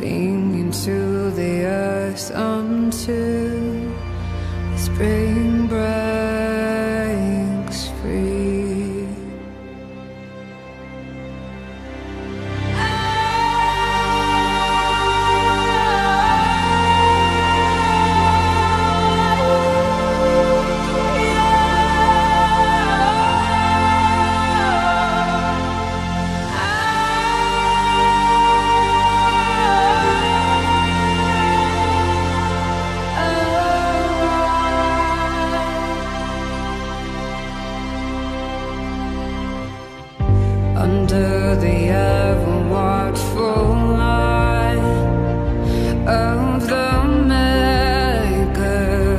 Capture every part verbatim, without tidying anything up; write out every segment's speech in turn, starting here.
clinging to the earth until the spring breaks free. Under the ever-watchful eye of the Maker,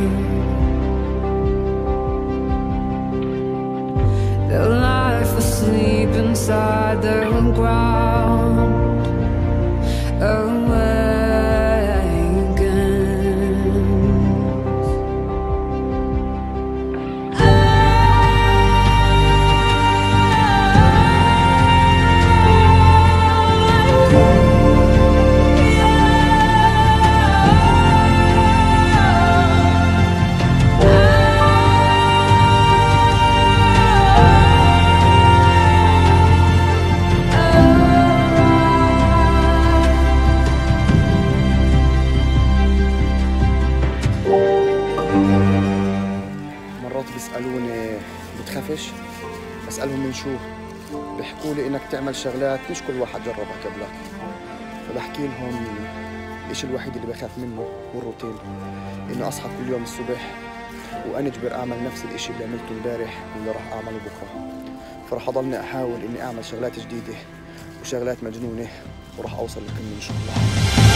the life asleep inside the ground awakens. مرات بيسألوني بتخافش؟ بسألهم من شو؟ بيحكوا لي إنك تعمل شغلات مش كل واحد جربها قبلك، فبحكي لهم الإشي الوحيد اللي بخاف منه هو الروتين، إني أصحى كل يوم الصبح وأنجبر أعمل نفس الإشي اللي عملته امبارح واللي راح أعمله بكرة، فراح أضلني أحاول إني أعمل شغلات جديدة وشغلات مجنونة وراح أوصل لقمة إن شاء الله.